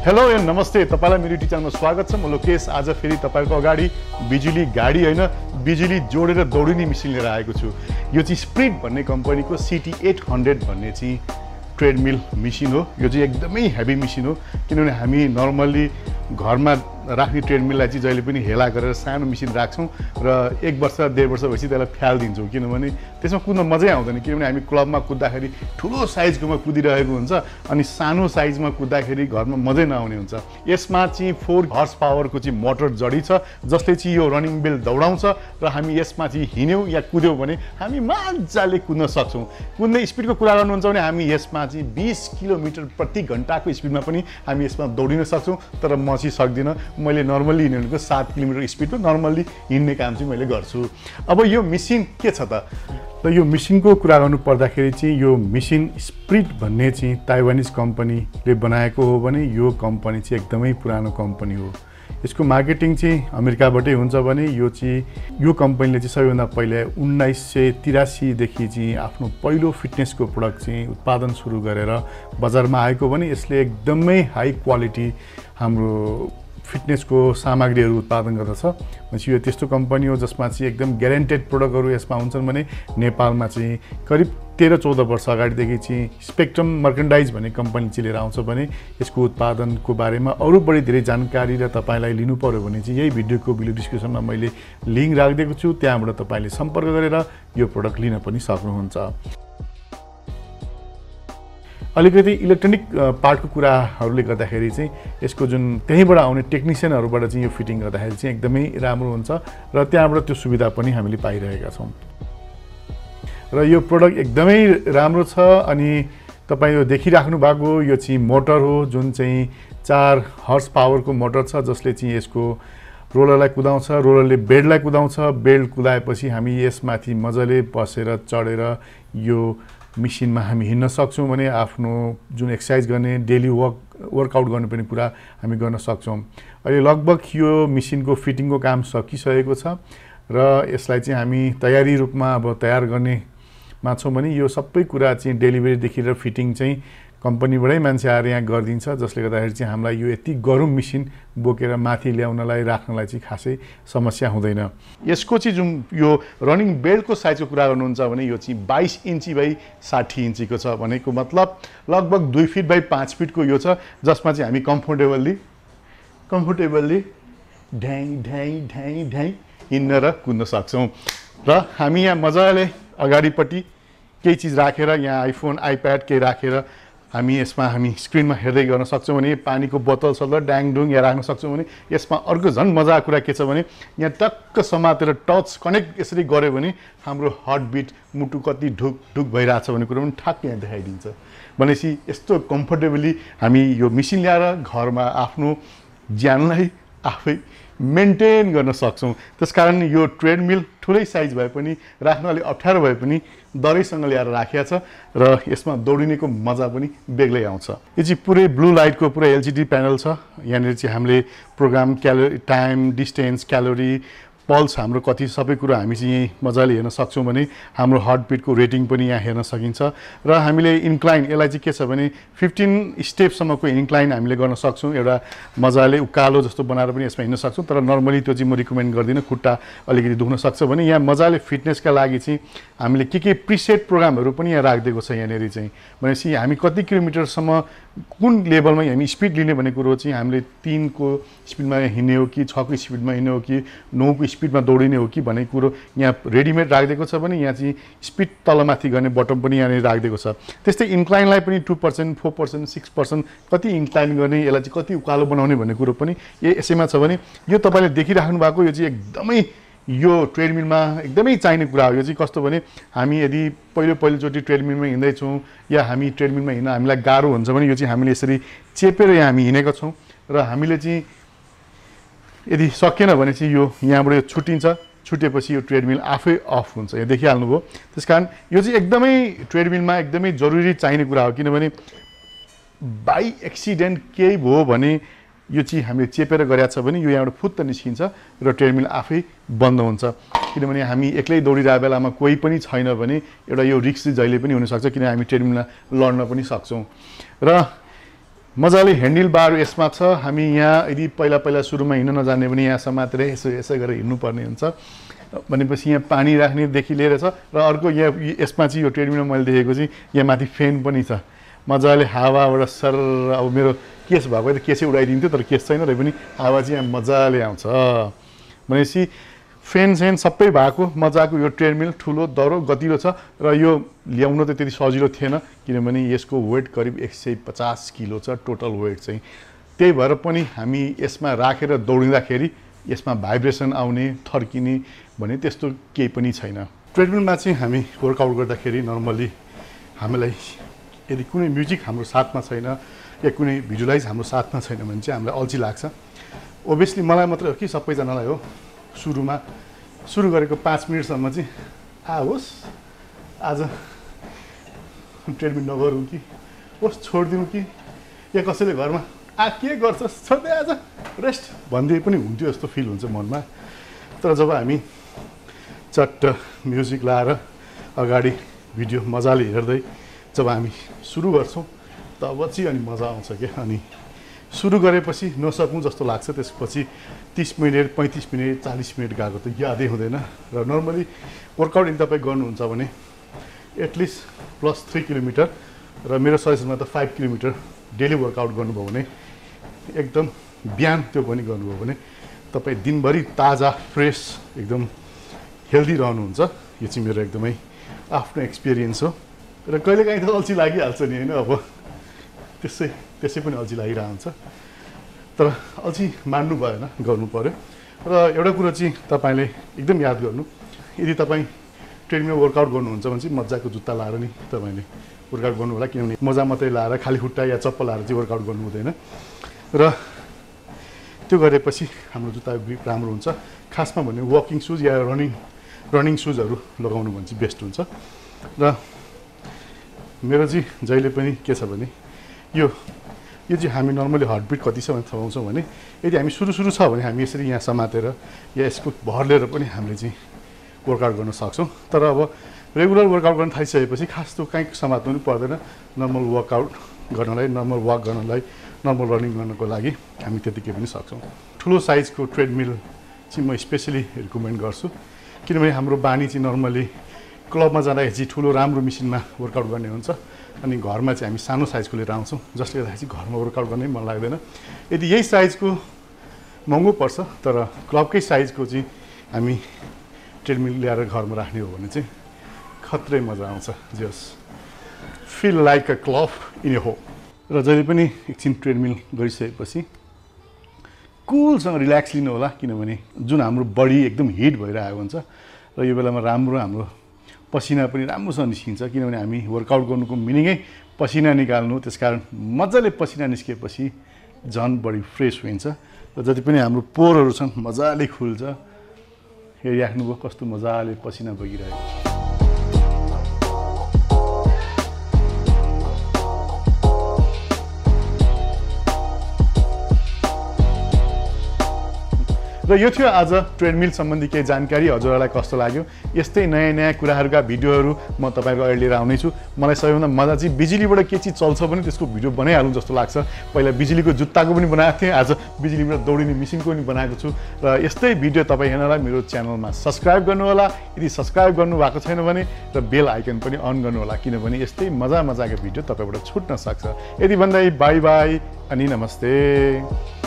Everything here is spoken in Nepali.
हेलो एन्ड नमस्ते, तपाईलाई मेरो युट्युब च्यानलमा स्वागत छ। म लोकेश आज फेरि तपाईको अगाडि बिजुली गाडी हैन बिजुली जोडेर दौडिने मेसिन लिएर आएको छु। यो चाहिँ स्प्रिट भन्ने कम्पनीको CT800 भन्ने चाहिँ ट्रेडमिल मेसिन हो। यो चाहिँ एकदमै हेभी मेसिन हो, किनभने हामी नर्मली घरमा राख्ने ट्रेडमिललाई चाहिँ जहिले पनि हेला गरेर सानो मेसिन राख्छौँ र 1 वर्ष 1.5 वर्षपछि त्यसलाई फ्यालिदिन्छौँ, किनभने त्यसमा कुद्न मजै आउँदैन। किनभने हामी क्लबमा कुद्दाखेरि ठुलो साइजकोमा कुदिरहेको हुन्छ अनि सानो साइजमा कुद्दाखेरि घरमा मजै नआउने हुन्छ। यसमा चाहिँ 4 हर्स पावरको चाहिँ मोटर जडी छ, जसले चाहिँ यो रनिङ बेल दौडाउँछ र हामी यसमा चाहिँ हिँड्यौँ या कुद्यौँ भने हामी मजाले कुद्न सक्छौँ। कुद्ने स्पिडको कुरा गर्नुहुन्छ भने हामी यसमा चाहिँ 20 किलोमिटर प्रति घन्टाको स्पिडमा पनि हामी यसमा दौडिन सक्छौँ। तर म चाहिँ सक्दिनँ, मैले नर्मली हिँडेको 7 किलोमिटर स्पिडमा नर्मली हिँड्ने काम चाहिँ मैले गर्छु। अब यो मेसिन के छ त यो मेसिनको कुरा गर्नु पर्दाखेरि चाहिँ यो मेसिन स्प्रिट भन्ने चाहिँ ताइवानिज कम्पनीले बनाएको हो भने यो कम्पनी चाहिँ एकदमै पुरानो कम्पनी हो। यसको मार्केटिङ चाहिँ अमेरिकाबाटै हुन्छ भने यो कम्पनीले चाहिँ सबैभन्दा पहिले 1983 देखि चाहिँ आफ्नो पहिलो फिटनेसको प्रोडक्ट चाहिँ उत्पादन सुरु गरेर बजारमा आएको भने यसले एकदमै हाई क्वालिटी हाम्रो फिटनेसको सामग्रीहरू उत्पादन गर्दछ। यो त्यस्तो कम्पनी हो जसमा चाहिँ एकदम ग्यारेन्टेड प्रोडक्टहरू यसमा हुन्छन् भने नेपालमा चाहिँ करिब 13-14 वर्ष अगाडिदेखि चाहिँ स्पेक्ट्रम मर्केन्डाइज भन्ने कम्पनी चाहिँ लिएर आउँछ भने यसको उत्पादनको बारेमा अरू बढी धेरै जानकारी र तपाईलाई लिनु पर्यो भने चाहिँ यही भिडियोको भिडियो डिस्क्रिप्सनमा मैले लिङ्क राखिदिएको छु, त्यहाँबाट तपाईले सम्पर्क गरेर यो प्रोडक्ट लिन पनि सक्नुहुन्छ। अलिकति इलेक्ट्रोनिक पार्टको कुराहरूले गर्दाखेरि चाहिँ यसको जुन त्यहीँबाट आउने टेक्निसियनहरूबाट चाहिँ यो फिटिङ गर्दाखेरि चाहिँ एकदमै राम्रो हुन्छ र त्यहाँबाट त्यो सुविधा पनि हामीले पाइरहेका छौँ र यो प्रोडक्ट एकदमै राम्रो छ। अनि तपाईँ यो देखिराख्नु भएको यो चाहिँ मोटर हो, जुन चाहिँ 4 हर्स पावरको मोटर छ, जसले चाहिँ यसको रोलरलाई कुदाउँछ, रोलरले बेडलाई कुदाउँछ। बेड कुदाएपछि हामी यसमाथि मजाले बसेर चढेर यो मेसिनमा हामी हिँड्न सक्छौँ भने आफ्नो जुन एक्सर्साइज गर्ने डेली वर्कआउट गर्ने पनि कुरा हामी गर्न सक्छौँ। अहिले लगभग यो मेसिनको फिटिङको काम सकिसकेको छ र यसलाई चाहिँ हामी तयारी रूपमा अब तयार गर्नेमा छौँ भने यो सबै कुरा चाहिँ डेलिभरीदेखि र फिटिङ चाहिँ कम्पनीबाटै मान्छे आएर यहाँ गरिदिन्छ, जसले गर्दाखेरि चाहिँ हामीलाई यो यति गरौँ मेसिन बोकेर माथि ल्याउनलाई राख्नलाई चाहिँ खासै समस्या हुँदैन। यसको चाहिँ जुन यो रनिङ बेल्टको साइजको कुरा गर्नुहुन्छ भने यो चाहिँ 22 इन्ची बाई 60 इन्चीको छ, भनेको मतलब लगभग 2 फिट बाई 5 फिटको यो छ, जसमा चाहिँ हामी कम्फोर्टेबल्ली ढ्याङ हिँड्न र कुद्न सक्छौँ। र हामी यहाँ मजाले अगाडिपट्टि केही चिज राखेर यहाँ आइफोन आइप्याड केही राखेर हामी स्क्रिनमा हेर्दै गर्न सक्छौँ भने पानीको बोतल सल्ल ड्याङडुङ यहाँ राख्न सक्छौँ भने यसमा अर्को झन् मजाको कुरा के छ भने यहाँ टक्क समातेर टच कनेक्ट यसरी गऱ्यो भने हाम्रो हार्टबिट मुटु कति ढुक ढुक भइरहेछ भन्ने कुरो पनि ठ्याक्क यहाँ देखाइदिन्छ। भनेपछि यस्तो कम्फर्टेबली हामी यो मेसिन ल्याएर घरमा आफ्नो ज्यानलाई आफै मेन्टेन गर्न सक्छौँ। त्यसकारण यो ट्रेडमिल ठुलै साइज भए पनि राख्न अलिक अप्ठ्यारो भए पनि दरैसँग ल्याएर राखिएको छ र यसमा दौडिनेको मजा पनि बेग्लै आउँछ। यो चाहिँ पुरै ब्लू लाइटको पुरै LCD प्यानल छ। यहाँनिर चाहिँ हामीले program, time, distance, calorie, pulse हाम्रो कति सबै कुरा हामी चाहिँ यहीँ मजाले हेर्न सक्छौँ भने हाम्रो हार्टबिटको रेटिङ पनि यहाँ हेर्न सकिन्छ। र हामीले इन्क्लाइन, यसलाई चाहिँ के छ भने 15 स्टेपसम्मको इन्क्लाइन हामीले गर्न सक्छौँ। एउटा मजाले उकालो जस्तो बनाएर पनि यसमा हिँड्न सक्छौँ, तर नर्मली त्यो चाहिँ म रिकमेन्ड गर्दिनँ, खुट्टा अलिकति दुख्न सक्छ भने यहाँ मजाले फिटनेसका लागि चाहिँ हामीले के प्रिसेट प्रोग्रामहरू पनि यहाँ राखिदिएको छ। यहाँनिर चाहिँ भनेपछि हामी कति किलोमिटरसम्म कुन लेभलमा हामी स्पिड लिने भन्ने कुरो चाहिँ हामीले 3 को स्पिडमा हिँड्ने हो कि 6 को स्पिडमा हिँड्ने हो कि 9 को स्पिडमा दौडिने हो कि भन्ने कुरो यहाँ रेडिमेड राखिदिएको छ भने यहाँ चाहिँ स्पिड तलमाथि गर्ने बटन पनि यहाँनिर राखिदिएको छ। त्यस्तै इन्क्लाइनलाई पनि 2%, 4%, 6% कति इन्क्लाइन गर्ने, यसलाई चाहिँ कति उकालो बनाउने भन्ने कुरो पनि यसैमा छ भने यो तपाईँले देखिराख्नु भएको यो चाहिँ एकदमै यो ट्रेडमिलमा एकदमै चाहिने कुरा हो। यो चाहिँ कस्तो भने हामी यदि पहिलोचोटि ट्रेडमिलमा हिँड्दैछौँ या हामी ट्रेडमिलमा हिँड्न हामीलाई गाह्रो हुन्छ भने यो चाहिँ हामीले यसरी चेपेर यहाँ हामी हिँडेका छौँ र हामीले चाहिँ यदि सकेन भने चाहिँ यो यहाँबाट यो छुटेपछि यो ट्रेडमिल आफै अफ हुन्छ, यहाँ देखिहाल्नुभयो। त्यसकारण यो चाहिँ एकदमै ट्रेडमिलमा एकदमै जरुरी चाहिने कुरा हो, किनभने बाई एक्सिडेन्ट केही भयो भने यो चाहिँ हामीले चेपेर गरेको छ भने यो यहाँबाट फुत्त निस्किन्छ र ट्रेडमिल आफै बन्द हुन्छ। किनभने हामी एक्लै दौडिरहेको बेलामा कोही पनि छैन भने एउटा यो रिस्क चाहिँ जहिले पनि हुनसक्छ, किन हामी ट्रेडमिलमा लड्न पनि सक्छौँ। र मजाले ह्यान्डल बार यसमा छ। हामी यहाँ यदि पहिला सुरुमा हिँड्न नजाने भने यहाँ समातेर यसो गरेर हिँड्नुपर्ने हुन्छ। भनेपछि यहाँ पानी राख्नेदेखि लिएर छ र अर्को यहाँ यसमा चाहिँ यो ट्रेडमिलमा मैले देखेको चाहिँ यहाँ माथि फ्यान पनि छ। मजाले हावाबाट सर अब मेरो केस भएको त केसै उडाइदिन्थ्यो, तर केस छैन र पनि हावा चाहिँ यहाँ मजाले आउँछ। भनेपछि फ्यान सबै भएको मजाको यो ट्रेडमिल ठुलो दह्रो गतिलो छ र यो ल्याउन त त्यति सजिलो थिएन, किनभने यसको वेट करिब 150 किलो छ टोटल वेट चाहिँ। त्यही भएर पनि हामी यसमा राखेर दौडिँदाखेरि यसमा भाइब्रेसन आउने थर्किने भने त्यस्तो केही पनि छैन। ट्रेडमिलमा चाहिँ हामी वर्कआउट गर्दाखेरि नर्मली हामीलाई यदि कुनै म्युजिक हाम्रो साथमा छैन या कुनै भिजुअलाइज हाम्रो साथमा छैन भने चाहिँ हामीलाई अल्छी लाग्छ। ओभियसली मलाई मात्रै हो कि सबैजनालाई हो। सुरु गरेको 5 मिनटसम्म चाहिँ होस् आज ट्रेडमिल नगरौँ कि होस् छोडिदिउँ कि या कसैले घरमा के गर्छस् छोड्दै आज रेस्ट भन्दै पनि हुन्थ्यो जस्तो फिल हुन्छ मनमा। तर जब हामी चट्ट म्युजिक लाएर अगाडि भिडियो मजाले हेर्दै जब हामी सुरु गर्छौँ तब चाहिँ अनि मजा आउँछ क्या। अनि सुरु गरेपछि नसकौँ जस्तो लाग्छ, त्यसपछि 30 मिनट 35 मिनट 40 मिनट गएको त यादै हुँदैन। र नर्मली वर्कआउट यदि तपाईँ गर्नुहुन्छ भने एटलिस्ट +3 किलोमिटर र मेरो सजेसनमा त 5 किलोमिटर डेली वर्कआउट गर्नुभयो भने एकदम बिहान त्यो पनि गर्नुभयो भने तपाईँ दिनभरि ताजा फ्रेस एकदम हेल्दी रहनुहुन्छ। यो चाहिँ मेरो एकदमै आफ्नो एक्सपिरियन्स हो। र कहिलेकाहीँ त अल्छी लागिहाल्छ नि होइन, अब त्यसै पनि अल्छी लागिरहन्छ, तर अल्छी मान्नु भएन, गर्नु पर्यो। र एउटा कुरो चाहिँ तपाईँले एकदम याद गर्नु, यदि तपाईँ ट्रेडमिल वर्कआउट गर्नुहुन्छ भने चाहिँ मजाको जुत्ता लाएर नि तपाईँले वर्कआउट गर्नु होला, किनभने मजा मात्रै लाएर खाली खुट्टा या चप्पल लाएर चाहिँ वर्कआउट गर्नु हुँदैन। र त्यो गरेपछि हाम्रो जुत्ताको ग्रिप राम्रो हुन्छ। खासमा भने वकिङ सुज या रनिङ सुजहरू लगाउनु भने चाहिँ बेस्ट हुन्छ। र मेरो चाहिँ जहिले पनि के छ भने यो चाहिँ हामी नर्मली हार्टबिट कति छ भने थाहा पाउँछौँ भने यदि हामी सुरु छ भने हामी यसरी यहाँ समातेर या यसको भर लिएर पनि हामीले चाहिँ वर्कआउट गर्न सक्छौँ। तर अब रेगुलर वर्कआउट गर्न थालिसकेपछि खास त्यो कहीँ समात्नु पनि पर्दैन। नर्मल वर्कआउट गर्नलाई, नर्मल वाक गर्नलाई, नर्मल रनिङ गर्नको लागि हामी त्यतिकै पनि सक्छौँ। ठुलो साइजको ट्रेडमिल चाहिँ म स्पेसली रिकमेन्ड गर्छु, किनभने हाम्रो बानी चाहिँ नर्मली क्लबमा जाँदाखेरि चाहिँ ठुलो राम्रो मेसिनमा वर्कआउट गर्ने हुन्छ, अनि घरमा चाहिँ हामी सानो साइजको लिएर आउँछौँ, जसले गर्दाखेरि चाहिँ घरमा वर्कआउट गर्नै मन लाग्दैन। यदि यही साइजको महँगो पर्छ, तर क्लबकै साइजको चाहिँ हामी ट्रेडमिल ल्याएर घरमा राख्ने हो भने चाहिँ खत्रै मजा आउँछ। Just feel like a club in a home. र जहिले पनि एकछिन ट्रेडमिल गरिसकेपछि कुलसँग रिल्याक्स लिनु होला, किनभने जुन हाम्रो बडी एकदम हिट भइरहेको हुन्छ र यो बेलामा राम्रो हाम्रो पसिना पनि राम्रोसँग निस्किन्छ, किनभने हामी वर्कआउट गर्नुको मिनिङै पसिना निकाल्नु। त्यसकारण मजाले पसिना निस्किएपछि झन् बडी फ्रेस हुन्छ र जति पनि हाम्रो पोरहरू छन् मजाले खुल्छ। हेरिराख्नुभयो कस्तो मजाले पसिना बगिरहेको छ। र यो थियो आज ट्रेडमिल सम्बन्धी केही जानकारी। हजुरहरूलाई कस्तो लाग्यो? यस्तै नयाँ कुराहरूका भिडियोहरू म तपाईँको अगाडि लिएर आउनेछु। मलाई सबैभन्दा मजा चाहिँ बिजुलीबाट के चिज चल्छ भने त्यसको भिडियो बनाइहालौँ जस्तो लाग्छ। पहिला बिजुलीको जुत्ताको पनि बनाएको थिएँ, आज बिजुलीबाट दौडिने मेसिनको पनि बनाएको छु। र यस्तै भिडियो तपाईँ हेर्नलाई मेरो च्यानलमा सब्सक्राइब गर्नुहोला, यदि सब्सक्राइब गर्नुभएको छैन भने, र बेल आइकन पनि अन गर्नुहोला, किनभने यस्तै मजाका भिडियो तपाईँबाट छुट्न सक्छ। यति भन्दै बाई बाई अनि नमस्ते।